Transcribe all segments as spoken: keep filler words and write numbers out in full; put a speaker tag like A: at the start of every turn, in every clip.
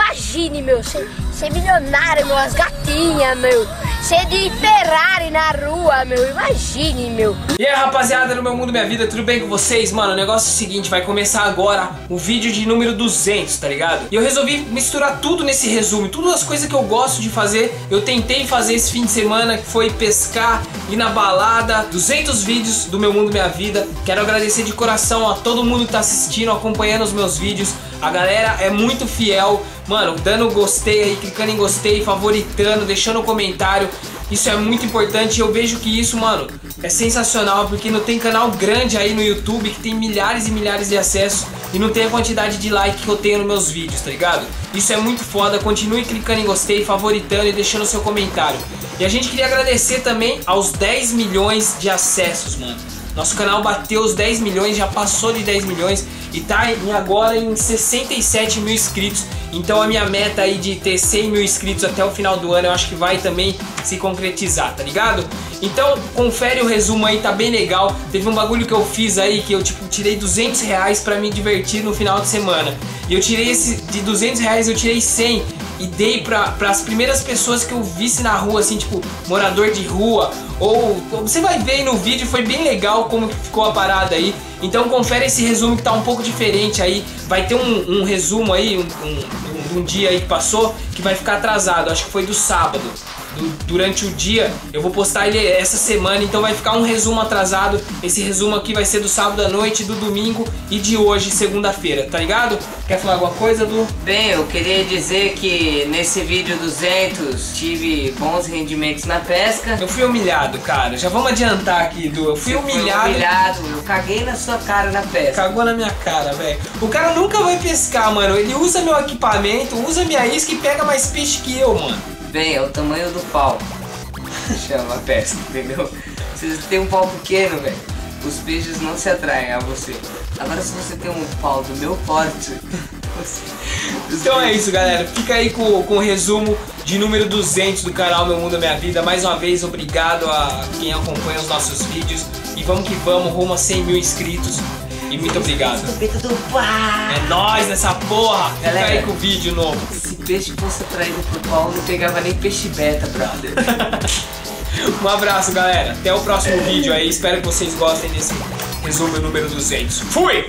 A: imagine, meu, ser, ser milionário, meu, as gatinhas, meu. Ser de Ferrari na rua, meu, imagine, meu.
B: E aí, rapaziada, no meu mundo, minha vida, tudo bem com vocês? Mano, o negócio é o seguinte, vai começar agora o vídeo de número duzentos, tá ligado? E eu resolvi misturar tudo nesse resumo, todas as coisas que eu gosto de fazer. Eu tentei fazer esse fim de semana, que foi pescar, ir na balada, duzentos vídeos do meu mundo, minha vida. Quero agradecer de coração a todo mundo que tá assistindo, acompanhando os meus vídeos. A galera é muito fiel, mano, dando gostei aí, clicando em gostei, favoritando, deixando um comentário. Isso é muito importante e eu vejo que isso, mano, é sensacional, porque não tem canal grande aí no YouTube que tem milhares e milhares de acessos e não tem a quantidade de like que eu tenho nos meus vídeos, tá ligado? Isso é muito foda, continue clicando em gostei, favoritando e deixando seu comentário. E a gente queria agradecer também aos dez milhões de acessos, mano. Nosso canal bateu os dez milhões, já passou de dez milhões e tá em, agora em sessenta e sete mil inscritos. Então a minha meta aí de ter cem mil inscritos até o final do ano, eu acho que vai também se concretizar, tá ligado? Então confere o resumo aí, tá bem legal. Teve um bagulho que eu fiz aí, que eu tipo tirei duzentos reais pra me divertir no final de semana. E eu tirei esse, de duzentos reais eu tirei cem e dei pra, pras primeiras pessoas que eu visse na rua, assim, tipo, morador de rua. Ou você vai ver aí no vídeo, foi bem legal como que ficou a parada aí. Então confere esse resumo que tá um pouco diferente aí. Vai ter um, um resumo aí, um, um, um dia aí que passou, que vai ficar atrasado, acho que foi do sábado. Do, durante o dia, eu vou postar ele essa semana, então vai ficar um resumo atrasado. Esse resumo aqui vai ser do sábado à noite, do domingo e de hoje, segunda-feira, tá ligado? Quer falar alguma coisa, Du?
C: Bem, eu queria dizer que nesse vídeo duzentos tive bons rendimentos na pesca.
B: Eu fui humilhado, cara, já vamos adiantar aqui, Du. Eu fui
C: Você
B: humilhado.
C: foi humilhado, eu caguei na sua cara na pesca.
B: Cagou na minha cara, velho. O cara nunca vai pescar, mano. Ele usa meu equipamento, usa minha isca e pega mais peixe que eu, mano.
C: Bem, é o tamanho do pau. Chama a pesca, entendeu? Se você tem um pau pequeno, velho, os peixes não se atraem a você. Agora se você tem um pau do meu porte...
B: Então é isso, galera. Fica aí com, com o resumo de número duzentos do canal Meu Mundo Minha Vida. Mais uma vez, obrigado a quem acompanha os nossos vídeos. E vamos que vamos, rumo a cem mil inscritos. E muito obrigado. É nóis nessa porra. Fica
C: Galera,
B: aí com o vídeo novo.
C: Se peixe fosse atraído pro pau, não pegava nem peixe beta, brother.
B: Um abraço, galera. Até o próximo vídeo aí. Espero que vocês gostem desse resumo número duzentos. Fui!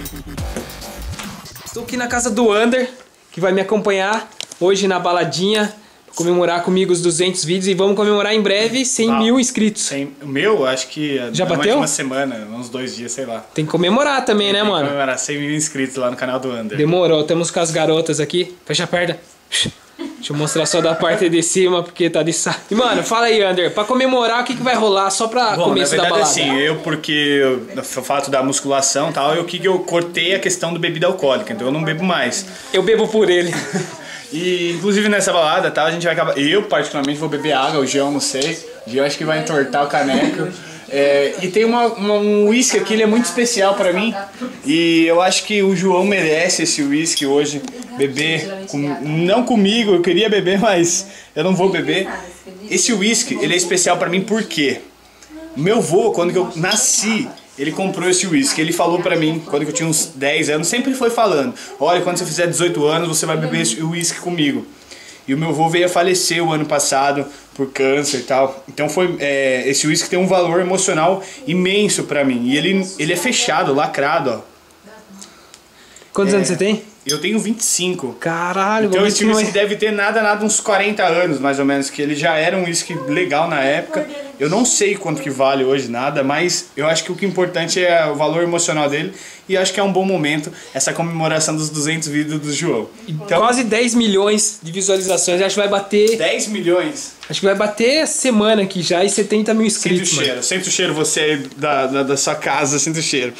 B: Estou aqui na casa do Ander, que vai me acompanhar hoje na baladinha, comemorar comigo os duzentos vídeos e vamos comemorar em breve cem mil inscritos.
D: Sem, o meu, acho que
B: já
D: é
B: bateu?
D: Mais de uma semana, uns dois dias, sei lá.
B: Tem que comemorar também,
D: Tem
B: né,
D: que
B: mano?
D: comemorar cem mil inscritos lá no canal do Ander.
B: Demorou, temos com as garotas aqui. Fecha a perna. Deixa eu mostrar só da parte de cima, porque tá de saco. E, mano, fala aí, Ander, pra comemorar, o que, que vai rolar só pra
D: Bom,
B: começo
D: na
B: da
D: verdade,
B: balada?
D: assim, eu, porque eu, o fato da musculação e tal, eu que eu cortei a questão do bebida alcoólica, então eu não bebo mais.
B: Eu bebo por ele.
D: E, inclusive, nessa balada, tá, a gente vai acabar... Eu, particularmente, vou beber água, o Jean, não sei. O Jean acho que vai entortar o caneco. É, e tem uma, uma, um uísque aqui, ele é muito especial pra mim. E eu acho que o João merece esse uísque hoje, beber. Com, não comigo, eu queria beber, mas eu não vou beber. Esse uísque, ele é especial pra mim por quê? Meu avô, quando eu nasci, ele comprou esse uísque. Ele falou pra mim, quando eu tinha uns dez anos, sempre foi falando: olha, quando você fizer dezoito anos, você vai beber esse uísque comigo. E o meu avô veio a falecer o ano passado por câncer e tal. Então foi, é, esse uísque tem um valor emocional imenso pra mim. E ele, ele é fechado, lacrado, ó.
B: Quantos
D: É,
B: anos você tem?
D: Eu tenho vinte e cinco.
B: Caralho,
D: Então esse
B: não
D: uísque deve ter nada, nada uns quarenta anos, mais ou menos. Que ele já era um uísque legal na época. Eu não sei quanto que vale hoje nada, mas eu acho que o que é importante é o valor emocional dele. E acho que é um bom momento essa comemoração dos duzentos vídeos do João.
B: Então, quase dez milhões de visualizações. Acho que vai bater...
D: dez milhões?
B: Acho que vai bater essa semana aqui já e setenta mil inscritos.
D: Sente o cheiro, sente o cheiro você aí da, da, da sua casa, sente o cheiro.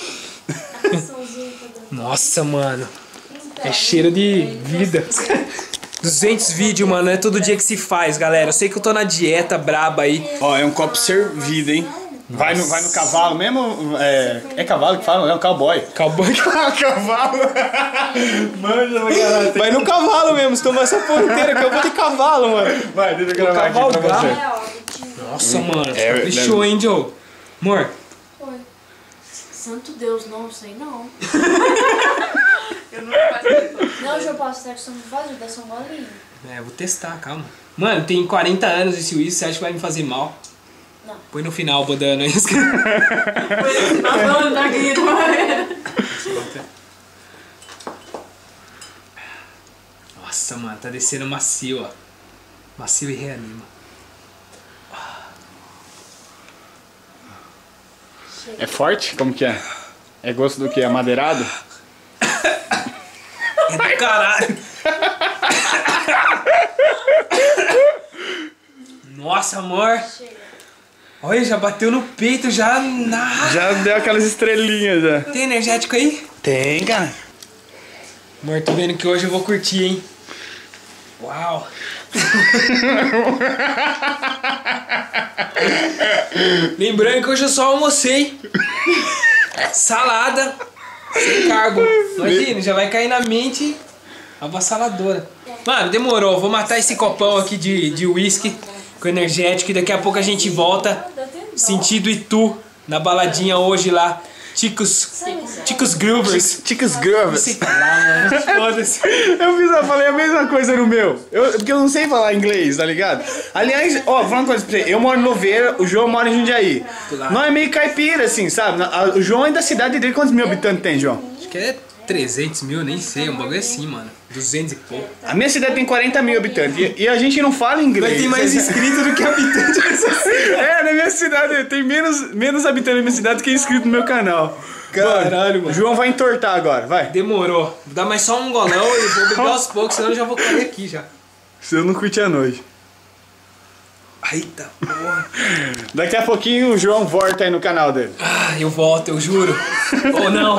B: Nossa, mano. É cheiro de vida. duzentos vídeos, mano. Não é todo dia que se faz, galera. Eu sei que eu tô na dieta braba aí.
D: Ó, é um copo servido, hein? Vai no, vai no cavalo mesmo? É, é cavalo que fala, não é um cowboy.
B: Cowboy?
D: Cavalo? Manja, caralho.
B: Vai no cavalo mesmo. Se tomar essa porra inteira que eu vou de cavalo, mano.
D: Vai, deixa eu gravar aqui pra você.
B: Nossa, mano.
D: É,
B: Fechou, hein, Joe? Amor.
A: Oi. Santo Deus, não sei não.
E: Eu nunca faço.
A: Não, João Paulo, você tá com vazio, dá só um golinho.
B: É, eu vou testar, calma. Mano, tem quarenta anos esse uísque, você acha que vai me fazer mal?
A: Não.
B: Põe no final, bodando isso.
E: Nós vamos dar aqui,
B: Nossa, mano, tá descendo macio, ó. Macio e reanima.
D: É forte? Como que é? É gosto do que? Amadeirado?
B: É do caralho. Nossa, amor. Olha, já bateu no peito, já na...
D: Já deu aquelas estrelinhas já.
B: Tem energético aí?
D: Tem, cara.
B: Amor, tô vendo que hoje eu vou curtir, hein? Uau. Lembrando que hoje eu só almocei salada sem carbo. Imagina, já vai cair na mente avassaladora. Mano, demorou. Vou matar esse copão aqui de, de whisky com energético e daqui a pouco a gente volta sentido Itu na baladinha hoje lá. Ticos, Ticos Groovers.
D: Ticos
B: Não
D: Groovers.
B: sei falar, mano. Foda-se.
D: Eu, fiz, eu falei a mesma coisa no meu. Eu, porque eu não sei falar inglês, tá ligado? Aliás, ó, vou falar uma coisa pra você. Eu moro em Noveira, o João mora em Jundiaí. Nós é meio caipira, assim, sabe? O João é da cidade dele. Quantos mil habitantes tem, João?
B: Acho que é trezentos mil, nem sei. Um bagulho assim, mano. duzentos e pouco.
D: A minha cidade tem quarenta mil habitantes. E, e a gente não fala inglês.
B: Mas tem mais inscrito do que habitante nessa cidade.
D: É, na minha cidade tem menos, menos habitantes na minha cidade do que inscrito no meu canal.
B: Caralho, mano.
D: O João vai entortar agora, vai.
B: Demorou. Vou dar mais só um golão e vou beber aos poucos, senão eu já vou cair aqui já.
D: Se eu não curtir a noite.
B: Eita porra.
D: Daqui a pouquinho o João volta aí no canal dele.
B: Ah, eu volto, eu juro. Ou não.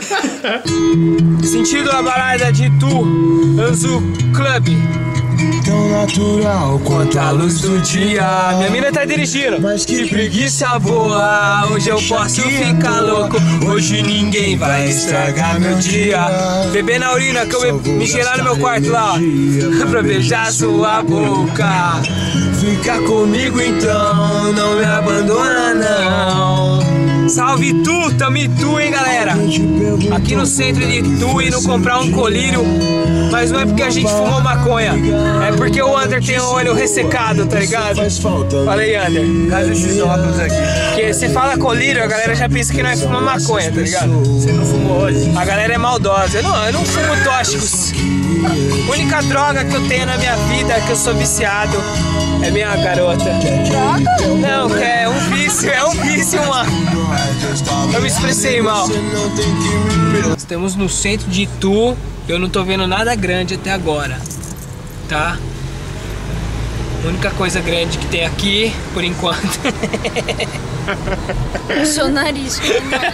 B: Sentido a balada de Itu, Anzu Club.
F: Tão natural quanto
B: A luz do dia. Minha mina tá dirigindo.
F: Mas que
B: Preguiça boa, hoje eu posso ficar louco. Hoje ninguém vai estragar meu dia. Beber na urina que eu me cheirar no meu quarto lá, ó. Pra beijar sua boca.
F: Fica comigo então, não me abandona não.
B: Salve Itu, tamo em Itu, hein, galera? Aqui no centro de Itu, indo comprar um colírio. Mas não é porque a gente fumou maconha, é porque o Under tem o olho ressecado, tá ligado? Fala aí, Under.
F: Cadê esses óculos aqui?
B: Porque você fala colírio, a galera já pensa que não é fumar maconha, tá ligado?
F: Você não fumou hoje?
B: A galera é maldosa. Eu não, eu não fumo tóxicos. A única droga que eu tenho na minha vida, que eu sou viciado, é minha garota. Droga? Não, que é um vício, é um vício, mano. Eu me expressei mal. Estamos no centro de Itu. Eu não tô vendo nada grande até agora, tá? A única coisa grande que tem aqui, por enquanto.
A: O seu nariz.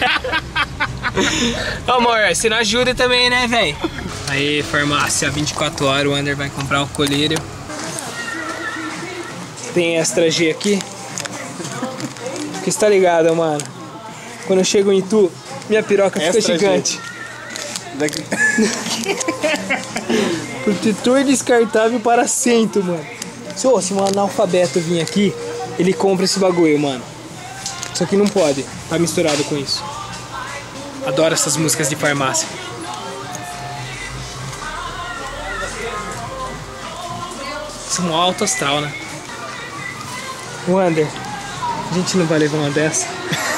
B: Amor, você não ajuda também, né, velho? Aí, farmácia, vinte e quatro horas, o Under vai comprar o colírio. Tem extra G aqui. Porque você tá ligado, mano? Quando eu chego em Itu, minha piroca fica
D: Extra
B: gigante.
D: Daqui...
B: Protetor descartável para assento, mano. Se, oh, se um analfabeto vir aqui, ele compra esse bagulho, mano. Só que não pode, tá misturado com isso. Adoro essas músicas de farmácia. São alto astral, né? Wander, a gente não vai levar uma dessa.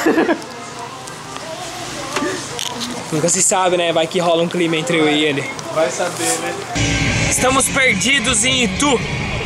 B: Nunca se sabe, né? Vai que rola um clima entre eu e ele.
D: Vai saber, né?
B: Estamos perdidos em Itu.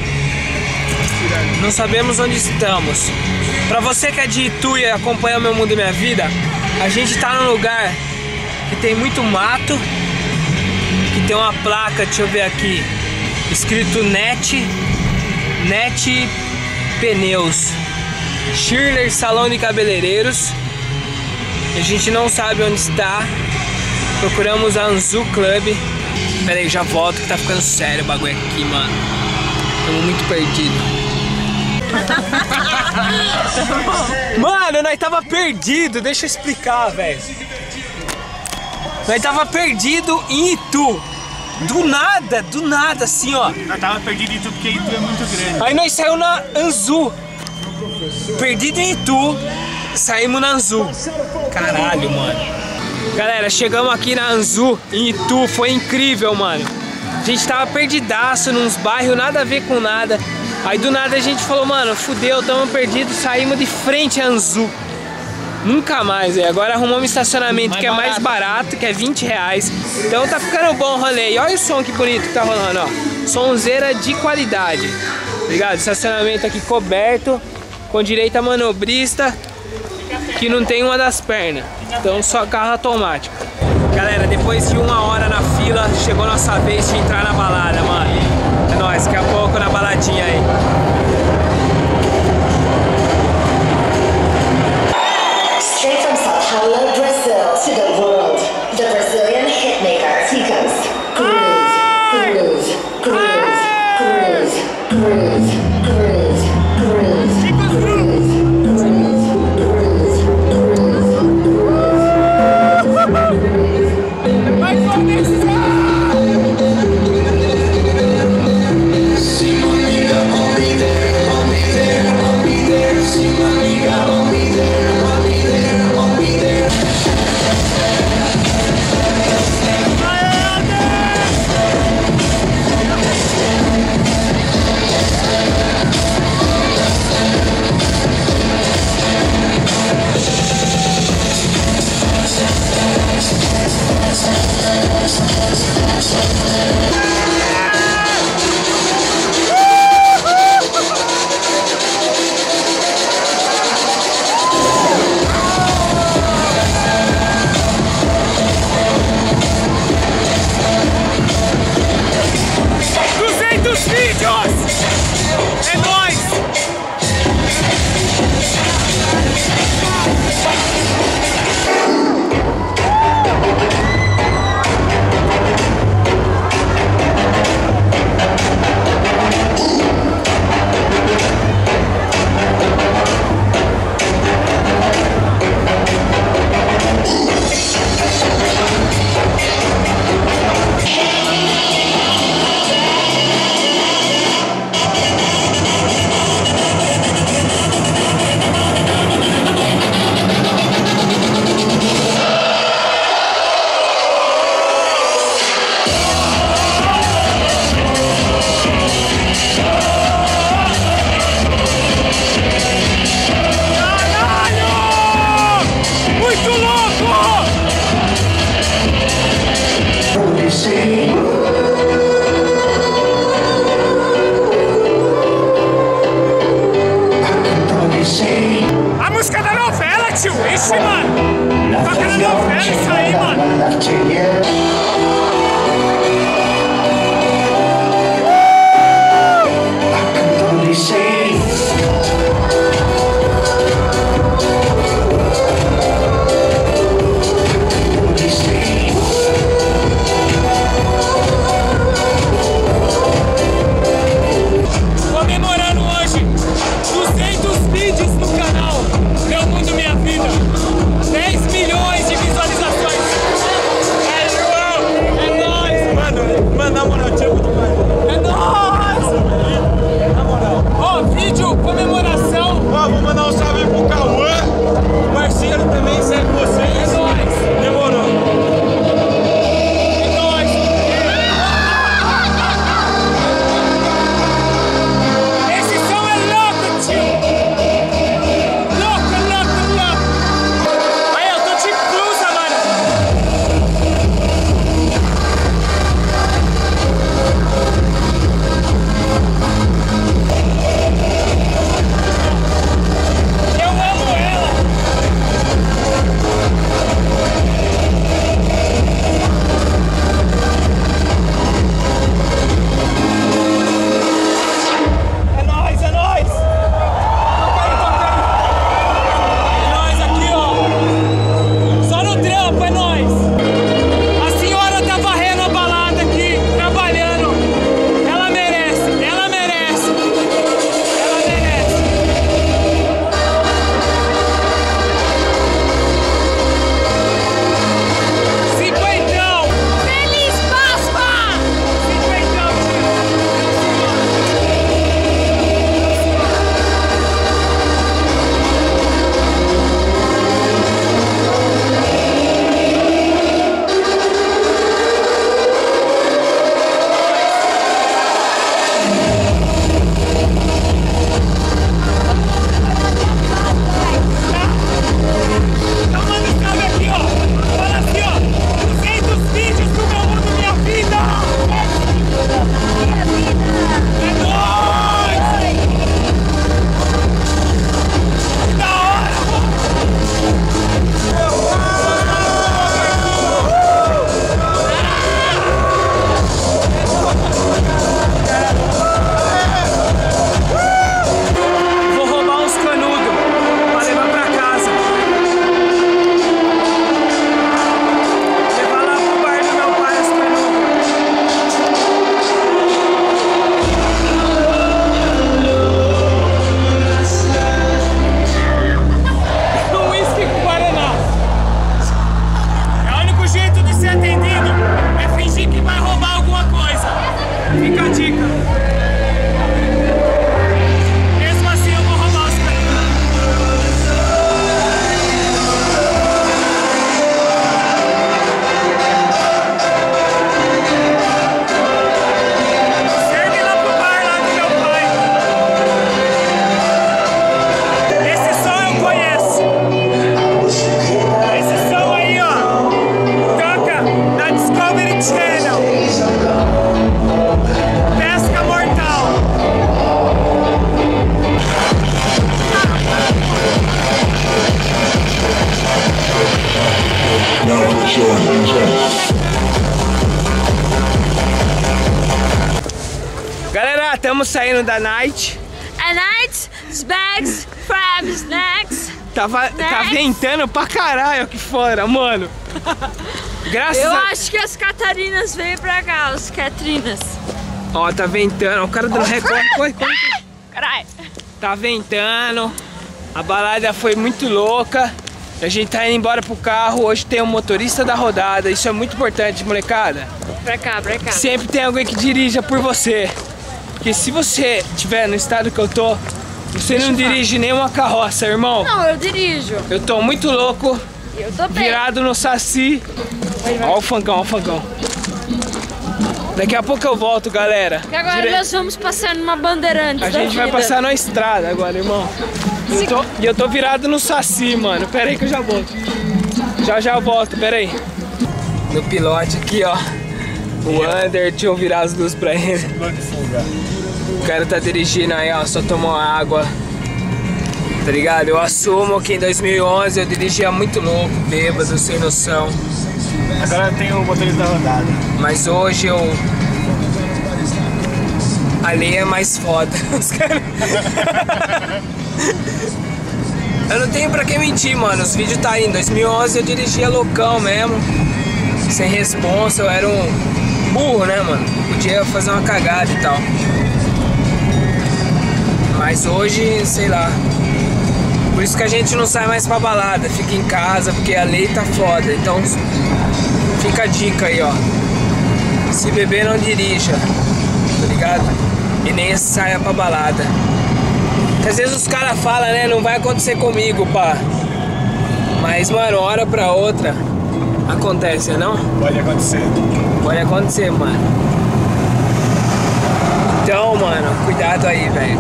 B: Não sabemos onde estamos. Pra você que é de Itu e acompanha o Meu Mundo e Minha Vida, a gente tá num lugar que tem muito mato, que tem uma placa, deixa eu ver aqui, escrito Net, Net Pneus, Schirler Salão de Cabeleireiros. A gente não sabe onde está. Procuramos a Anzu Club. Pera aí, já volto que tá ficando sério o bagulho aqui, mano. Estamos muito perdidos. Mano, nós tava perdido. Deixa eu explicar, velho. Nós tava perdido em Itu. Do nada, do nada, assim, ó.
D: Eu tava perdido em Itu porque Itu é muito grande.
B: Aí nós saímos na Anzu. Perdido em Itu. Saímos na Anzu. Caralho, mano. Galera, chegamos aqui na Anzu, em Itu, foi incrível, mano. A gente tava perdidaço nos bairros, nada a ver com nada. Aí do nada a gente falou, mano, fudeu, tamo perdidos, saímos de frente a Anzu. Nunca mais, é. Agora arrumamos um estacionamento mais que é barato. mais barato, que é vinte reais. Então tá ficando bom o rolê. E olha o som que bonito que tá rolando, ó. Sonzeira de qualidade. Ligado? Estacionamento aqui coberto, com direito a manobrista, que não tem uma das pernas. Então só carro automático. Galera, depois de uma hora na fila, chegou nossa vez de entrar na balada, mano. É nóis, daqui a pouco na baladinha aí.
G: Straight from Sao Paulo, Brazil, to the world, the Brazilian hitmaker. He goes groove, groove, groove, groove, groove, groove, groove, groove, groove.
B: a dica. Mesmo assim eu vou roubar os caras. Serve lá pro bar lá do meu pai. Esse som eu conheço. Esse som aí, ó, toca na Discovery Channel. Pesca Mortal. Galera, estamos saindo da night.
E: A night, bags, crab snacks.
B: Tava, tá ventando pra caralho aqui fora, mano. Graças
E: Eu
B: a...
E: acho que as Catarinas veio pra cá, os Catrinas.
B: Ó, tá ventando. O cara dando recorde. Corre, corre.
E: Caralho.
B: Tá ventando. A balada foi muito louca. A gente tá indo embora pro carro. Hoje tem um motorista da rodada. Isso é muito importante, molecada.
E: Pra cá, pra cá.
B: Sempre tem alguém que dirija por você. Porque se você estiver no estado que eu tô, você não dirige nenhuma carroça, irmão.
E: Não, eu dirijo.
B: Eu tô muito louco,
E: Eu tô bem.
B: virado no saci. Ó o funkão, ó o funkão. Daqui a pouco eu volto, galera.
E: E agora
B: Dire-
E: nós vamos passar numa Bandeirantes
B: A
E: da
B: gente vai
E: vida.
B: passar na estrada agora, irmão. Eu tô- E eu tô virado no saci, mano. Pera aí que eu já volto. Já já eu volto, pera aí. No pilote aqui, ó. O Under, deixa eu virar as luzes pra ele. O cara tá dirigindo aí, ó, só tomou água. Tá ligado? Eu assumo que em dois mil e onze eu dirigia muito louco, bêbado, sem noção.
D: Agora tem o motorista da rodada.
B: Mas hoje eu... Ali é mais foda. Os caras... Eu não tenho pra que mentir, mano. Os vídeos tá aí. Em dois mil e onze eu dirigia loucão mesmo. Sem responsa, eu era um burro, né, mano? Podia fazer uma cagada e tal. Mas hoje, sei lá. Por isso que a gente não sai mais pra balada. Fica em casa, porque a lei tá foda. Então, fica a dica aí, ó. Se beber, não dirija. Tá ligado? E nem saia pra balada. Porque às vezes os caras falam, né? Não vai acontecer comigo, pá. Mas, mano, hora pra outra acontece, não?
D: Pode acontecer.
B: Pode acontecer, mano. Então, mano, cuidado aí, velho.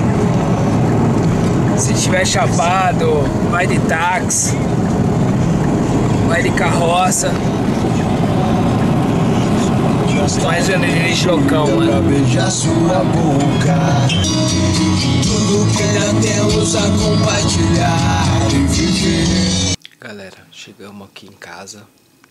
B: Se tiver chapado, vai de táxi, vai de carroça. Mas eu não dirijo loucão,
F: Pra
B: mano.
F: beijar sua boca. Tudo que ainda temos a compartilhar e viver.
B: Galera, chegamos aqui em casa.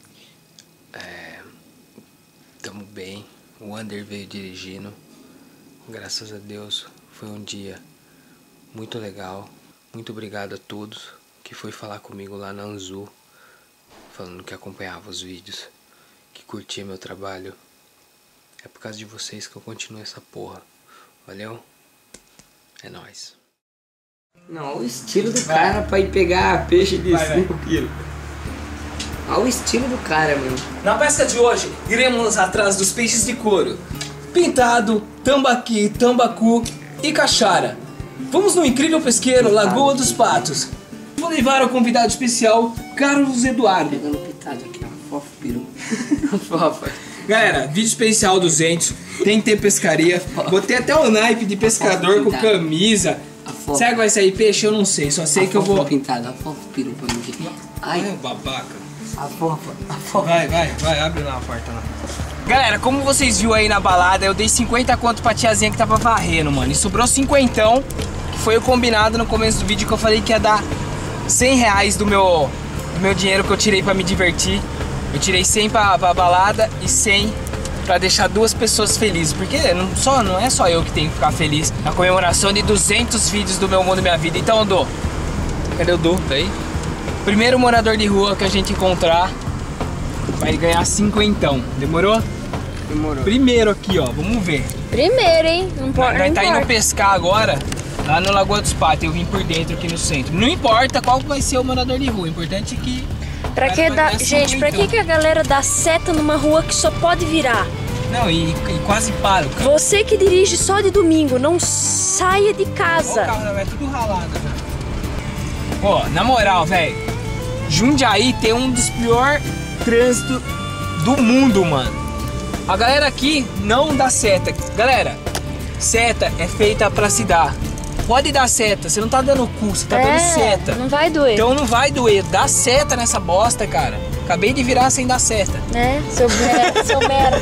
B: É, tamo bem. O Under veio dirigindo. Graças a Deus foi um dia muito legal. Muito obrigado a todos que foi falar comigo lá na Anzu, falando que acompanhava os vídeos, que curtia meu trabalho. É por causa de vocês que eu continuo essa porra. Valeu? É nóis.
C: Não, olha o estilo do cara pra ir pegar peixe de cinco quilos. Olha o estilo do cara, mano.
B: Na pesca de hoje, iremos atrás dos peixes de couro. Pintado, tambaqui, tambacu e caixara. Vamos no incrível pesqueiro Lagoa dos Patos. Vou levar ao convidado especial, Carlos Eduardo.
C: Pegando pitado aqui, ó. Fofo peru. Fofa.
B: Galera, vídeo especial duzentos, tem que ter pescaria. Botei até o naipe de pescador com camisa. Será que vai sair peixe? Eu não sei, só sei que eu vou...
C: Pintado, a fofa peru pra mim. Ai,
B: Ai, babaca.
C: a fofa, a fofa.
B: Vai, vai, vai, abre lá a porta lá. Galera, como vocês viram aí na balada, eu dei cinquenta conto pra tiazinha que tava varrendo, mano. E sobrou cinquentão, que foi o combinado no começo do vídeo que eu falei que ia dar cem reais do meu, do meu dinheiro que eu tirei pra me divertir. Eu tirei cem pra, pra balada e cem pra deixar duas pessoas felizes. Porque não, só, não é só eu que tenho que ficar feliz na comemoração de duzentos vídeos do Meu Mundo Minha Vida. Então, Dô, cadê o Dô? Tá aí? Primeiro morador de rua que a gente encontrar vai ganhar cinquentão. Demorou?
C: Demorou.
B: Primeiro aqui, ó. Vamos ver.
E: Primeiro, hein? Não pode.
B: Nós tá indo pescar agora lá no Lagoa dos Patos. Eu vim por dentro aqui no centro. Não importa qual vai ser o morador de rua. O importante é que...
E: Pra que
B: vai
E: dá...
B: ganhar
E: Gente, pra que,
B: cinquentão.
E: que a galera dá seta numa rua que só pode virar?
B: Não, e, e quase paro, cara.
E: Você que dirige só de domingo, não saia de
B: Ó, o
E: casa.
B: carro vai tudo ralado, velho. Ó, na moral, velho. Jundiaí tem um dos piores trânsitos do mundo, mano. A galera aqui não dá seta. Galera, seta é feita pra se dar. Pode dar seta, você não tá dando cu, você tá
E: É,
B: dando seta.
E: não vai doer.
B: Então não vai doer, dá seta nessa bosta, cara. Acabei de virar sem dar seta.
E: Né? Seu merda, seu merda.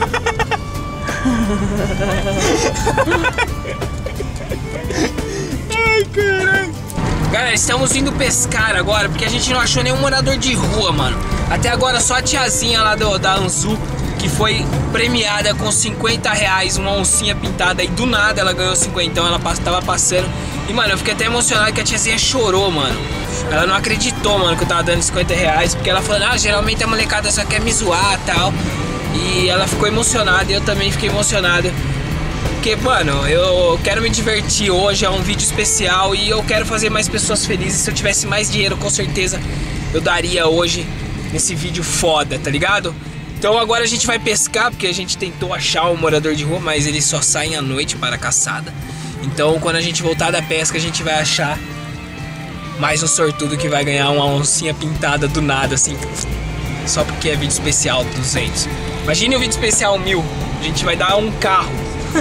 B: Ai, caralho. Galera, estamos indo pescar agora, porque a gente não achou nenhum morador de rua, mano. Até agora só a tiazinha lá do, da Anzu, que foi premiada com cinquenta reais, uma oncinha pintada, e do nada ela ganhou cinquenta, ela tava passando. E, mano, eu fiquei até emocionado que a tiazinha chorou, mano. Ela não acreditou, mano, que eu tava dando cinquenta reais, porque ela falou, ah, geralmente a molecada só quer me zoar e tal. E ela ficou emocionada, e eu também fiquei emocionado. Porque, mano, eu quero me divertir hoje, é um vídeo especial e eu quero fazer mais pessoas felizes. Se eu tivesse mais dinheiro, com certeza eu daria hoje nesse vídeo foda, tá ligado? Então agora a gente vai pescar, porque a gente tentou achar um morador de rua, mas eles só saem à noite para a caçada. Então quando a gente voltar da pesca, a gente vai achar mais um sortudo que vai ganhar uma oncinha pintada do nada, assim, só porque é vídeo especial duzentos. Imagine um vídeo especial mil, a gente vai dar um carro.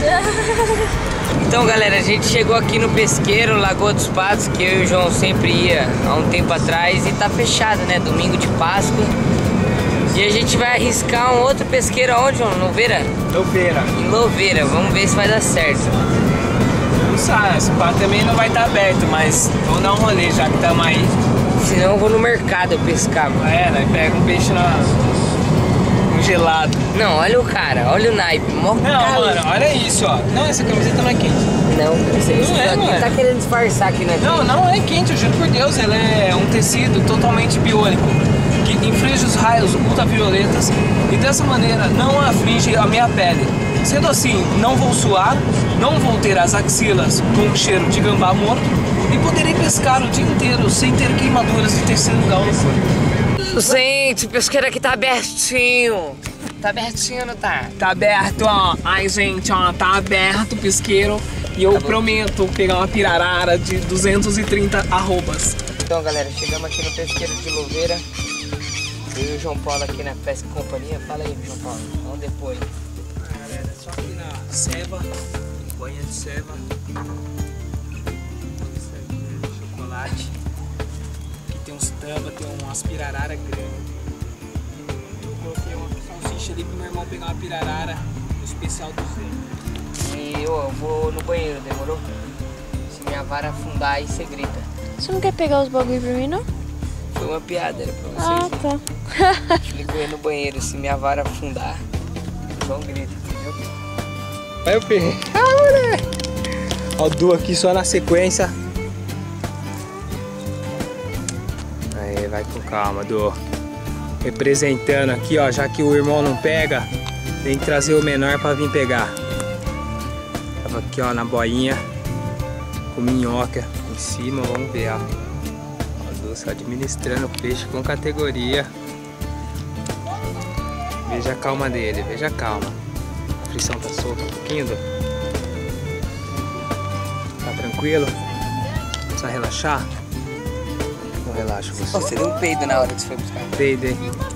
C: Então, galera, a gente chegou aqui no pesqueiro Lagoa dos Patos, que eu e o João sempre ia há um tempo atrás, e tá fechado, né? Domingo de Páscoa. E a gente vai arriscar um outro pesqueiro aonde, João? Louveira?
B: Louveira.
C: Em Louveira, vamos ver se vai dar certo.
B: Não sabe, esse pá também não vai estar aberto, mas vamos dar um rolê já que estamos aí.
C: Senão eu vou no mercado pescar, mano.
B: É, né? Pega um peixe na... congelado.
C: Não, olha o cara, olha o naipe. Mó
B: Não,
C: calor.
B: mano, olha isso, ó. Não, essa camiseta não é quente.
C: Não, você
B: Não é,
C: aqui
B: mano.
C: tá querendo disfarçar aqui, né?
B: Não, não é quente, eu juro por Deus. Ela é um tecido totalmente biônico, que inflige os raios ultravioletas e dessa maneira não aflige a minha pele. Sendo assim, não vou suar, não vou ter as axilas com cheiro de gambá morto e poderei pescar o dia inteiro sem ter queimaduras de terceiro grau no corpo.
C: Gente, o pesqueiro aqui tá abertinho. Tá abertinho, não tá?
B: Tá aberto, ó. Ai, gente, ó, tá aberto o pesqueiro e eu
C: Tá bom.
B: prometo pegar uma pirarara de duzentos e trinta arrobas.
C: Então, galera, chegamos aqui no pesqueiro de Louveira. Eu e o João Paulo aqui na Pesca e Companhia. Fala aí, João Paulo, onde depois?
B: Ah, galera, é só aqui na ceva, banha de ceva, chocolate. Aqui tem uns tamba, tem umas pirarara grandes. Eu coloquei uma salsicha ali pro meu irmão pegar uma pirarara no especial do Zé.
C: E eu, eu vou no banheiro, demorou? Se minha vara afundar, aí você grita.
E: Você não quer pegar os bagulho pra mim, não?
C: Foi uma piada, era pra
E: Ah,
C: vocês. né?
E: tá.
C: Fico eu no banheiro, se minha vara afundar, só um grito, entendeu?
B: Vai o perre. Ah, moleque! Ó, o Du aqui só na sequência. Aí, vai com calma, Du. Representando aqui, ó, já que o irmão não pega, tem que trazer o menor pra vir pegar. Tava aqui, ó, na boinha, com minhoca em cima, vamos ver, ó. Ó, o Du só administrando o peixe com categoria. Veja a calma dele, veja a calma. A frição tá solta um pouquinho, Du? Tá tranquilo? Precisa relaxar? Não relaxa você.
C: Você deu um peido na hora que você foi buscar.
B: Peidei.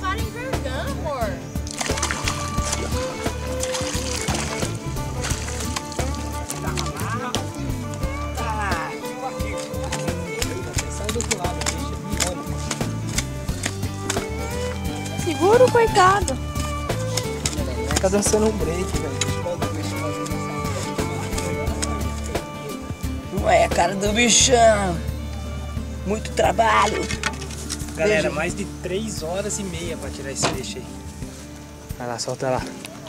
E: Segura o coitado.
B: Tá dançando um break, velho.
C: Não é a cara do bichão. Muito trabalho.
B: Galera, mais de três horas e meia pra tirar esse peixe aí. Vai lá, solta lá.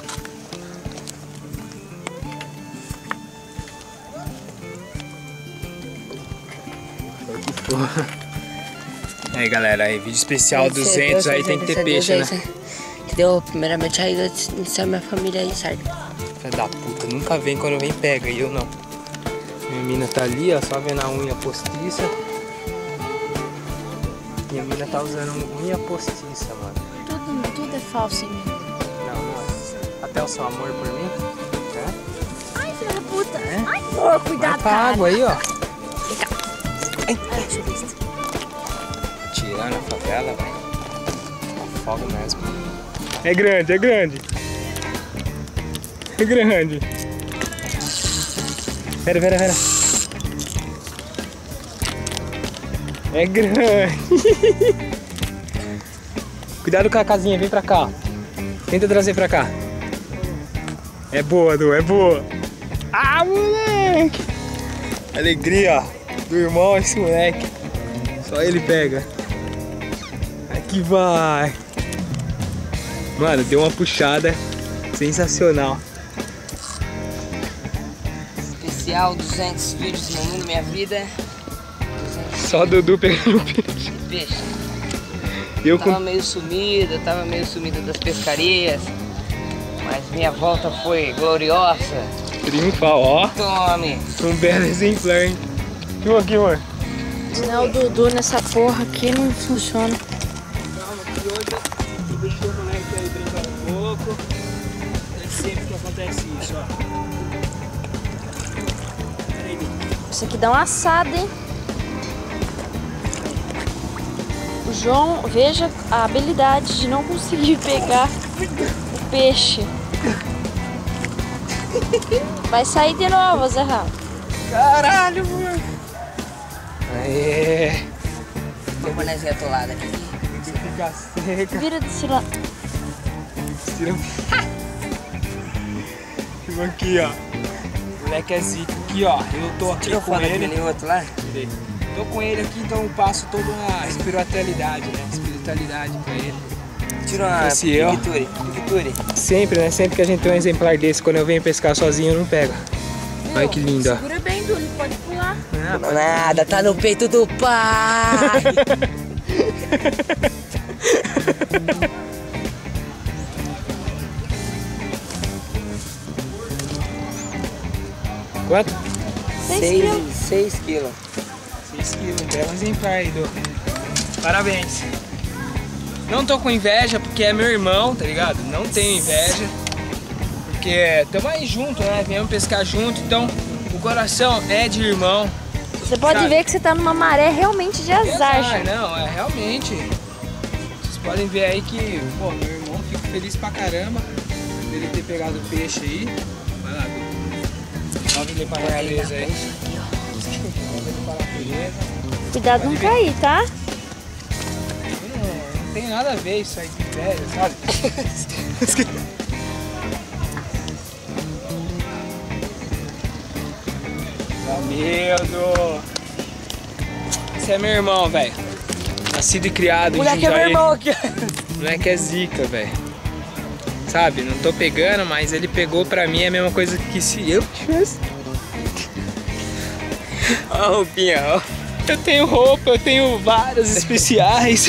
B: Que porra. Aí, galera, aí, vídeo especial duzentos, aí tem que ter peixe, né?
C: Entendeu? Primeiramente aí, isso é minha família aí, certo?
B: Filha da puta, nunca vem, quando vem pega, e eu não. Minha mina tá ali, ó, só vendo a unha postiça. Minha mina tá usando unha postiça, mano.
E: Tudo, tudo é falso em mim.
B: Não, não é. até o seu amor por mim?
E: Ai, filho da puta.
B: É?
E: Ai, amor, cuidado,
B: Vai pra
E: cara.
B: água aí, ó.
E: Ai, deixa eu ver isso.
B: Tirando a favela, velho. Fogo mesmo.
D: É grande, é grande. É grande. Pera, pera, pera. É grande. Cuidado com a casinha, vem pra cá. Tenta trazer pra cá. É boa, Du, é boa. Ah, moleque! Alegria do irmão esse moleque. Só ele pega. Aqui vai. Mano, deu uma puxada sensacional.
C: Especial duzentos vídeos no mundo, minha vida.
D: Só o Dudu pegando o peixe.
C: Peixe.
D: Eu
C: Tava
D: com...
C: meio sumido, tava meio sumido das pescarias. Mas minha volta foi gloriosa.
D: triunfal, ó.
C: Tome!
D: Um belo exemplar, hein? Filma aqui, amor.
E: Não, o Dudu nessa porra aqui não funciona.
D: Calma, que hoje eu deixei o moleque aí brincando um pouco. É sempre que acontece isso, ó. Peraí,
E: Isso aqui dá uma assada, hein? O João, veja a habilidade de não conseguir pegar o peixe. Vai sair de novo, Zé Rafa.
D: caralho, mano. Aê.
C: Tem uma bonezinha atolada aqui.
D: Fica seca.
E: Vira desse lado.
D: Tira... Filma aqui, ó. O moleque é zica. Aqui, ó. Eu tô aqui
C: Tirou
D: com
C: foto
D: ele.
C: daquele outro lá?
D: Tô com ele aqui, então eu passo toda uma espiritualidade, né? Espiritualidade pra ele.
C: Tirou uma
D: Esse eu.
C: piqueture, piqueture.
D: Sempre, né? Sempre que a gente tem um exemplar desse, quando eu venho pescar sozinho, eu não pego. Olha que lindo, ó.
E: Segura bem, Du, ele pode pular.
C: Não nada, tá no peito do pai.
D: Quanto?
E: Seis
C: Seis,
E: quilos.
C: seis quilos.
D: seis quilos, um belo exemplar aí, Du. Parabéns. Não tô com inveja porque é meu irmão, tá ligado? Não tenho inveja. Porque tamo aí junto, né? Viemos pescar junto, então o coração é de irmão.
E: Você pode
D: Sabe?
E: ver que você tá numa maré realmente de azar,
D: Azar,
E: gente.
D: não, é realmente. Vocês podem ver aí que, pô, meu irmão fica feliz pra caramba dele ter pegado o peixe aí. Vai lá, Du. Salve ele pra natureza aí. Salve ele pra natureza.
E: Cuidado não cair, tá?
D: Não, não tem nada a ver isso aí com inveja, sabe? Ramildo! Esse é meu irmão, velho. Nascido e criado em
C: Moleque é meu
D: Jundiaí.
C: irmão aqui.
D: Moleque é zica, velho. Sabe, não tô pegando, mas ele pegou pra mim é a mesma coisa que se eu tivesse.
C: Olha a roupinha, ó.
D: Eu tenho roupa, eu tenho várias especiais.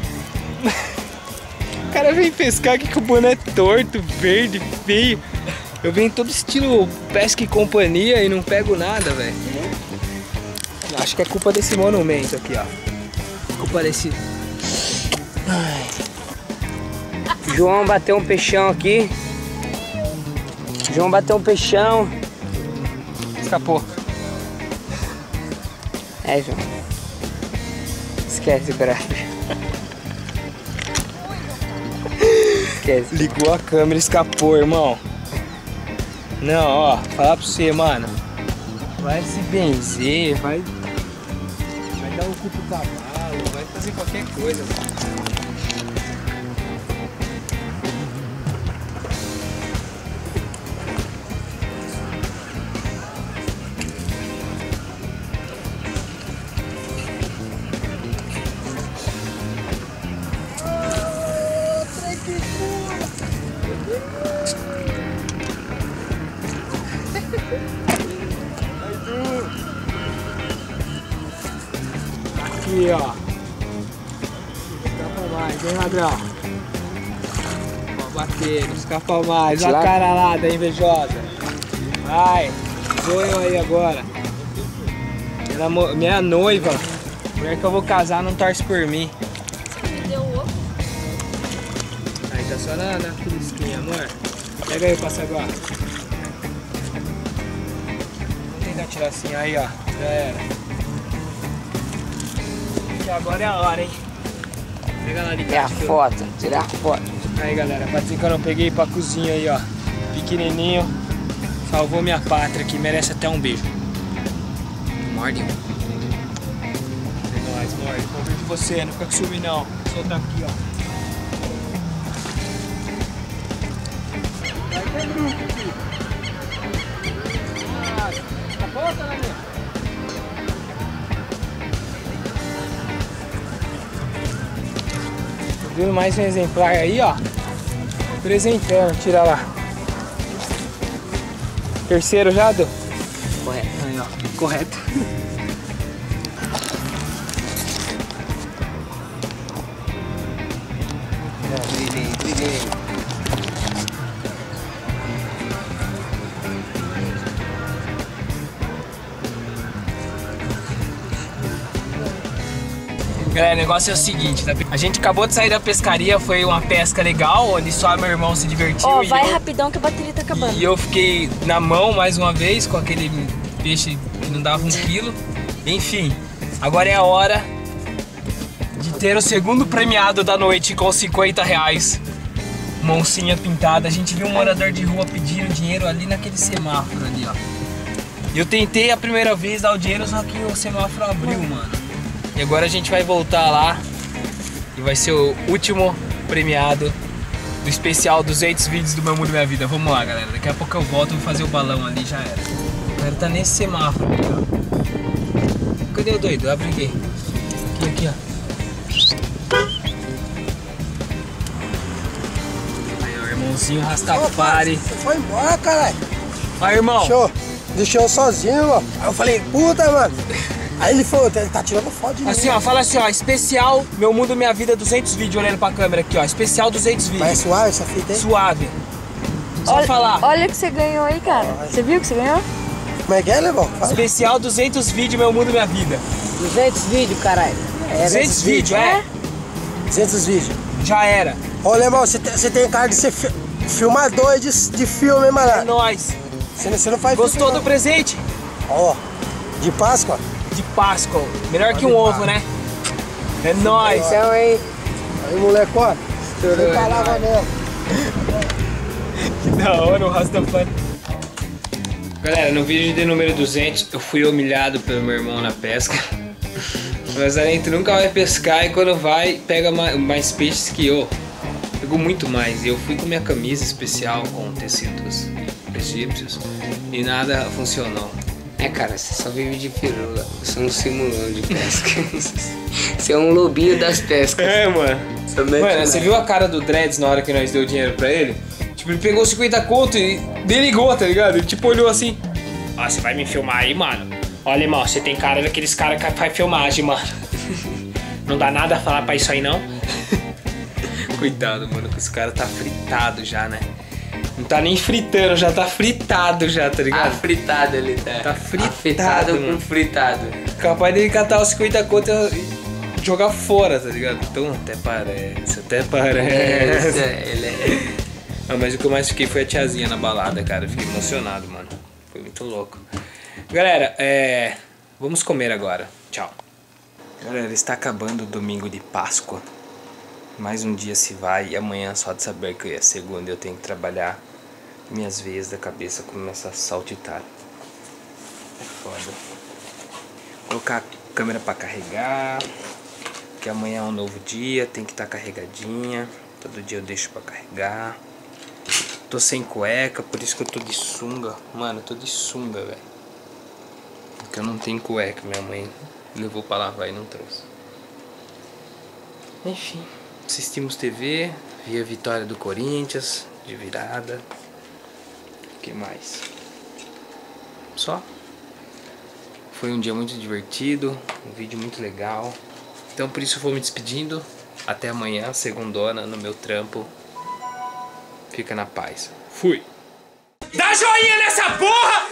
D: O cara vem pescar aqui com o boné torto, verde, feio. Eu venho todo estilo pesca e companhia e não pego nada, velho. Acho que é culpa desse monumento aqui, ó. Culpa desse...
C: João bateu um peixão aqui. João bateu um peixão.
D: Escapou.
C: É, João. Esquece o gráfico. Esquece.
D: Ligou a câmera, escapou, irmão. Não, ó, falar pra você, mano. Vai se benzer, vai. Vai dar o cu pro cavalo, vai fazer qualquer coisa, mano. Aqui, ó. Escapa mais, hein, ladrão? Ó, bater, não escapa mais. Olha a caralhada invejosa. Vai, sou eu aí agora. Minha, mo- minha noiva, mulher que eu vou casar, não torce por mim.
E: Me deu outro.
D: Aí tá só na, na fresquinha, amor.
B: Pega aí, Passaguá. Vou tentar tirar assim, aí ó. Já era. Que agora é a hora, hein? Pega lá de cá.
C: Tirar a foto, tirar a foto.
B: Aí galera, pra dizer que eu não peguei pra cozinha aí, ó. Pequenininho. Salvou minha pátria aqui, merece até um beijo. Morde. É nóis, morde. Vou ver de você, não fica com ciúme não. Solta aqui, ó. Vai ter grupo aqui. Ah, tá bom, tá na minha? Vindo mais um exemplar aí, ó. Presentando, tira lá. Terceiro já, deu?
C: Correto.
B: Aí, ó. Correto.
C: Brilhei, brilhei.
B: Galera, o negócio é o seguinte, tá? A gente acabou de sair da pescaria, foi uma pesca legal, onde só meu irmão se divertiu.
E: Ó,
B: e
E: vai
B: eu,
E: rapidão que a bateria tá acabando.
B: E eu fiquei na mão mais uma vez com aquele peixe que não dava um quilo. Enfim, agora é a hora de ter o segundo premiado da noite com cinquenta reais. Uma oncinha pintada. A gente viu um morador de rua pedindo dinheiro ali naquele semáforo ali, ó. Eu tentei a primeira vez dar o dinheiro, só que o semáforo abriu, mano. E agora a gente vai voltar lá e vai ser o último premiado do especial duzentos vídeos do Meu Mundo Minha Vida. Vamos lá, galera. Daqui a pouco eu volto, vou fazer o balão ali, já era. O cara tá nesse semáforo aqui, ó. Cadê o doido? Abre aqui. Aqui, aqui, ó. Aí, ó, irmãozinho Rastafari.
H: Você foi embora, caralho.
B: Vai, irmão.
H: Deixou, deixou eu sozinho, ó. Aí eu falei, puta, mano. Aí ele falou, ele tá tirando foto de mim.
B: Assim, ó, fala assim, ó, especial Meu Mundo Minha Vida duzentos vídeos, olhando pra câmera aqui, ó, especial duzentos vídeos.
H: Vai suave essa fita aí?
B: Suave. Só
E: Olha,
B: falar.
E: olha o que você ganhou aí, cara. Você viu o que você ganhou?
H: Como é que é, Lebão? Fala.
B: Especial duzentos vídeos Meu Mundo Minha Vida.
C: duzentos vídeos, caralho.
H: É,
B: duzentos vídeos, é?
H: duzentos vídeos.
B: Já era.
H: Ô, Lebão, você tem, você tem cara de ser fi filmador de, de filme, hein,
B: É
H: malandro?
B: nóis.
H: Você, não- você não faz
B: Gostou
H: filme,
B: do presente?
H: não. Ó, de Páscoa.
B: De Páscoa. Melhor que um ovo, né? É nóis.
C: Então, hein?
H: Aí, molecona. Você falava mesmo.
B: Que da hora o Rastafari. Galera, no vídeo de número duzentos eu fui humilhado pelo meu irmão na pesca. Mas a gente nunca vai pescar e quando vai, pega mais peixes que eu. Pegou muito mais. E eu fui com minha camisa especial com tecidos egípcios e nada funcionou.
C: É, cara, você só vive de firula. Você é um simulão de pesca. Você é um lobinho das pescas.
B: É, mano.
C: Você mete
B: Mano,
C: na-
B: você viu a cara do Dreads na hora que nós deu dinheiro pra ele? Tipo, ele pegou cinquenta conto e desligou, tá ligado? Ele tipo olhou assim. Ó, você vai me filmar aí, mano? Olha, irmão, você tem cara daqueles caras que faz filmagem, mano. Não dá nada a falar pra isso aí, não? Cuidado, mano, que esse cara tá fritado já, né? Não tá nem fritando, já tá fritado já, tá ligado?
C: Ah, fritado ele tá.
B: Tá fritado,
C: Fritado
B: mano.
C: com fritado.
B: Capaz dele catar os cinquenta conto e jogar fora, tá ligado? Então até parece, até
C: É,
B: parece.
C: ele é...
B: Ah, mas o que eu mais fiquei foi a tiazinha na balada, cara. Eu fiquei emocionado, mano. Foi muito louco. Galera, é... vamos comer agora. Tchau. Galera, está acabando o domingo de Páscoa. Mais um dia se vai e amanhã, só de saber que é segunda, eu tenho que trabalhar. Minhas veias da cabeça começam a saltitar. É foda. Colocar a câmera pra carregar. Que amanhã é um novo dia, tem que estar carregadinha. Todo dia eu deixo pra carregar. Tô sem cueca, por isso que eu tô de sunga. Mano, eu tô de sunga, velho. Porque eu não tenho cueca, minha mãe levou pra lavar e não trouxe. Enfim, assistimos T V, vi a vitória do Corinthians, de virada. O que mais? Só. Foi um dia muito divertido, um vídeo muito legal. Então por isso eu vou me despedindo. Até amanhã, segundona, no meu trampo. Fica na paz. Fui. Dá joinha nessa porra!